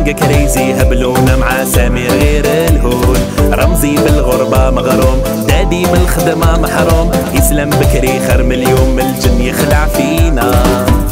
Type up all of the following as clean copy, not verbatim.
كينج كريزي هبلونا مع سامي غير الهول. رمزي بالغربة مغروم، دادي من الخدمة محروم. يسلم بكري خير مليون من الجن يخلع فينا.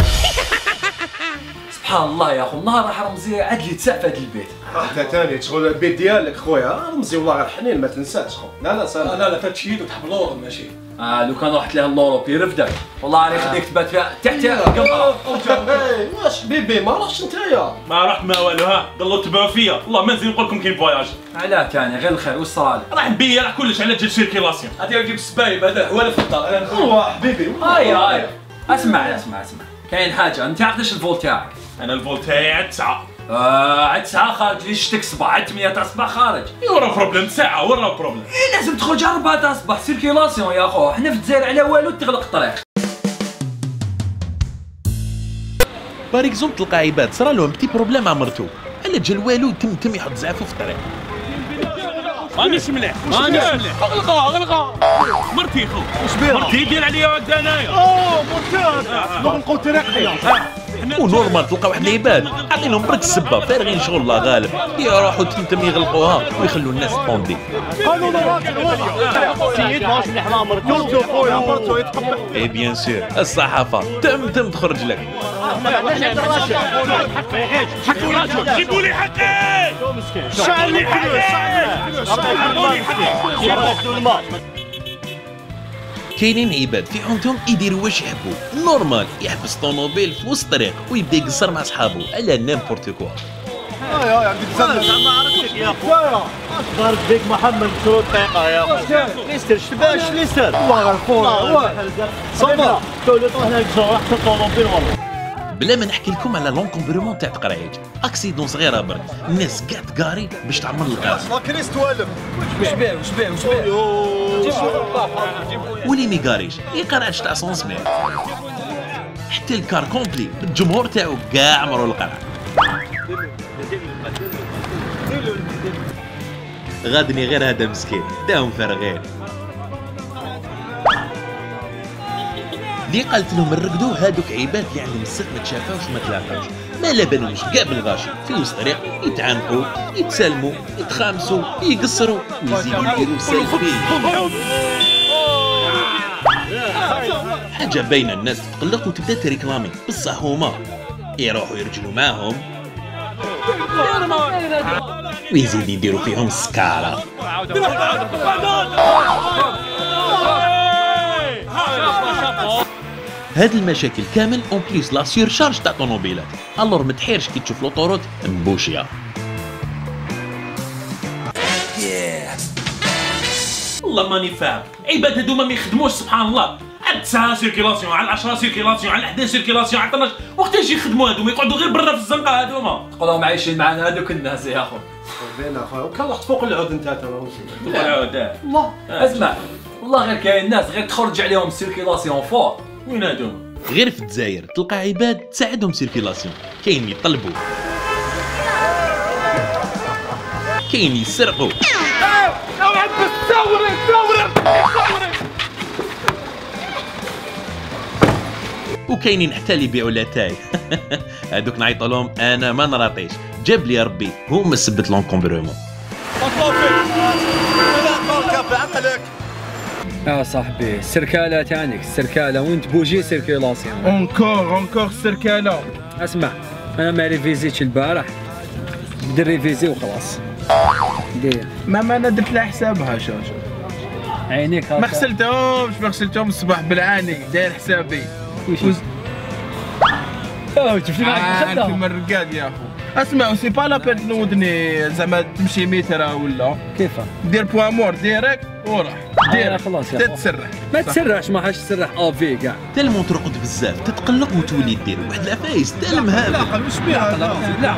سبحان الله يا اخو، النهار راح رمزي عاد لي تسع في هذا البيت. انت ثاني شغل البيت ديالك خويا، رمزي والله غير حنين ما تنساش خو. لا سلام. لا فتشيد وتحب لورو ماشي. لو كان رحت لها اللورو يرفدك والله عليك خليك تبات فيها تحت القمر. واش بيبي ما راحش نتايا؟ ما رحت ما والو، ها ضلوا تبعوا فيا. والله ما نزيد نقول لكم كاين فواياج. علاه ثاني غير الخير واش صرالك؟ راح نبيع كلش على جال سيركيلاسيون. غادي نجيب السبايب هذا هو اللي في الدار. هو حبيبي. هاي اسمع كاين حاجه، انت عقداش الفول تاعك؟ انا الفول تاعي عاد 9. عاد ساعة خارج ليش شتك صباح عاد 8 تاع الصباح خارج. ورا بروبليم ساعة ورا بروبليم. لازم تخرج 4 تاع الصباح سيركيلاسيون يا خو، حنا في الجزائر على والو تغلق الطريق. بار اكزومبل تلقى عباد صرا لهم بتي بروبليم مع مرتو، على جال والو تم يحط زعفو في الطريق. مانيش مليح اغلقها مرتي خو. واش بيها؟ مرتي دير عليا وعد انايا. مرتي نغلقوا الطريق حنا. ونورمال تلقى واحد العباد عاطينهم برك السبه فارغين شغل الله غالب، يروحوا تم يغلقوها ويخلوا الناس طوندي. قانون السيد ماهوش مليح مع مرتو خويا، مرتو يتقبل. اي بيان سور الصحافه تم تخرج لك. جيبوا لي حقي. شعلي كاينين عباد في حومتهم يديروا واش يحبوا، نورمال يحبس طوموبيل في وسط الطريق ويبدا يقصر مع صحابو على نيمبورت كوا. عندي تسلم. ما عرفتك يا خويا. ضرب بك محمد شروط دقيقه يا خويا. ليستر شباش ليستر. والله غير خويا. صبر. تولي طلع هناك راح الطوموبيل والله. بلا ما نحكي لكم على لونكومبرمون تاع تقرايج، اكسيدون صغيره برك، الناس كاع تقاري باش تعمر الغاز. ما كريس توالف. واش بيه ولي ميقاريش يقرعش تاع 100 حتى الكار كومبلي الجمهور تاعو كاع عمرو القرع. غادني غير هذا مسكين داهم فارغين. اللي قالت لهم نرقدوا هذوك عباد اللي عندهم الست ما تشافاوش ما تلاقاوش، ما لا بالهمش كاع بالغاشي في وسط الطريق يتعانقوا يتسالموا يتخامسوا يقصروا ويزيدوا يديروا سيلفي. حاجه باينه الناس تقلق وتبدا تريكلامي، بصح هما يروحوا يرجلوا معاهم ويزيد يديروا فيهم سكالا. هاد المشاكل كامل اون بليس لا سيرشارج تاع طوموبيلات، الور ما تحيرش كي تشوف لوطوروت مبوشيه. والله ماني فاهم، عباد هذوما ما يخدموش سبحان الله، على 9 سيركيلاسيون على 10 سيركيلاسيون على 11 سيركيلاسيون على 12، وقتاش يخدموا هذوما؟ يقعدوا غير برا في الزنقه هذوما. تقولهم عايشين معنا هذوك الناس يا اخو. بينا خويا كان رحت فوق العود انت تما. فوق العود والله اسمع والله غير كاين ناس غير تخرج عليهم سيركيلاسيون فوق. وين هذوما؟ غير في الجزائر تلقى عباد تساعدهم سيركيلاسيون، كاين يطلبوا كاين يسرقوا وكاينين حتى اللي يبيعوا لاتاي. هذوك نعيطوا لهم انا ما نراطيش، جاب لي ربي هما سبت لونكومبرمون. يا صاحبي السركاله تاعك السركاله وانت بوجي سيركيلاسيون. اونكور السركاله. اسمع انا ما ريفيزيتش البارح، بدي ريفيزي وخلاص. دير ما انا درت لها حسابها شوف عينيك ما غسلتهمش الصباح بالعاني داير حسابي. شفتي معاك انت من الرقاد يا اخو. اسمع سي با لابيل تنودني زعما تمشي متر ولا كيف دير بوامور ديريكت وراح دير خلاص تتسرح. ما تسرحش ما حاش تسرح افي كاع. تلمون ترقد بزاف تتقلق وتولي دير واحد العفايس تالم هذا. لا واش بيها لا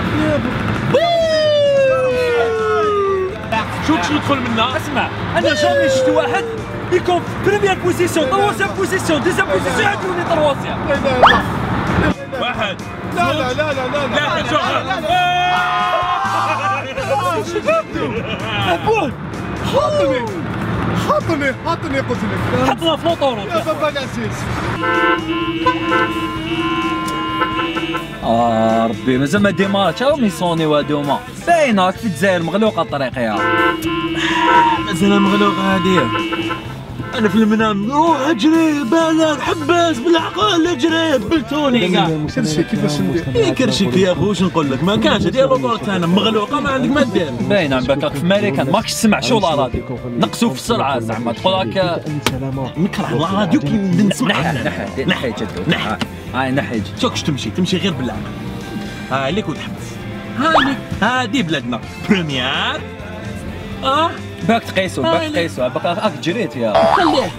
شو ندخل منها؟ اسمع انا جامي شفت واحد يكون في بريمير بوزيسيون طرواسيام بوزيسيون ديزيام بوزيسيون يعدوني طرواسيام. واحد لا لا لا لا لا لا ابوي حطني قلت لك حطنا في لوطورو يا بابا العزيز. ربي مازال ما ديمارتش او ميسوني وهادوما باينه في الجزائر مغلوقه الطريق يا مازال مغلوقه هاديه. انا في المنام روح اجري بالك حباس بالعقل اجري بلتوني كاع كرشي كيفاش ندير؟ كرشك يا اخو واش نقول لك ما كانش دير لوطور تاعنا مغلوقه ما عندك ما دير. باينه عم بالك في ماريكان ماكش تسمع شو لا راديو نقصوا في السرعه زعما تقول هكا نكره الراديو كي نسمع نحي جدو هاي نحي شوكش تمشي غير بالعقل. هاي ليك وتحبس هادي بلادنا بريمير. باك تقيسوا باك جريت يا خليه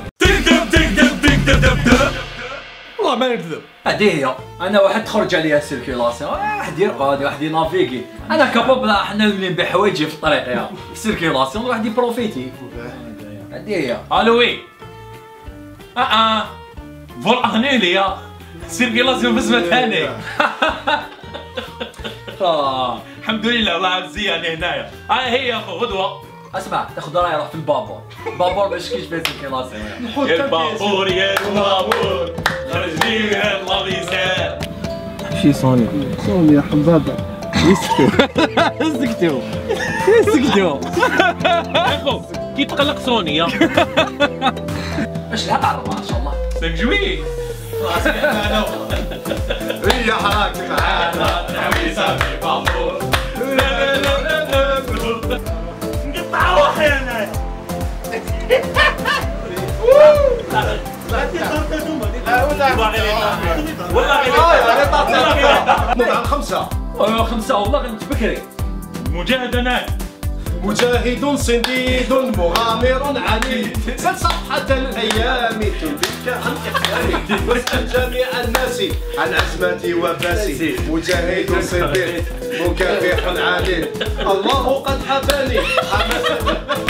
تكذب والله ما نكذب. هذه هي انا واحد تخرج عليها السيركيلاسيون واحد يرقد واحد ينافيكي انا كابابل حنا نولي بحوايجي في الطريق يا في السيركيلاسيون واحد يبروفيتي. هذه هي الوي فول اغنيلي يا سيركيلاسيون بسمة ثاني. الحمد لله والله عزية انا هنايا. هاي هي يا اخو غدوة. اسمع تاخذ راي روح في البابور باش كيش فيه السيركيلاسيون يا البابور يا البابور خرجني من اللابيسات. شي صوني يا حبابه سكتوا يا اخو كي تقلق سوني باش لها تعرف ما شاء الله سنجوي هي حراك معانا تعويسه في بابور نقطع روحي انا. والله خمسة والله غنت بكري. مجاهد صنديد مغامر عنيد سل صفحة الأيام تلبيك عن إحساني واسأل جميع الناس عن عزمتي وفاسي. مجاهد صنديد مكافح عنيد الله قد حباني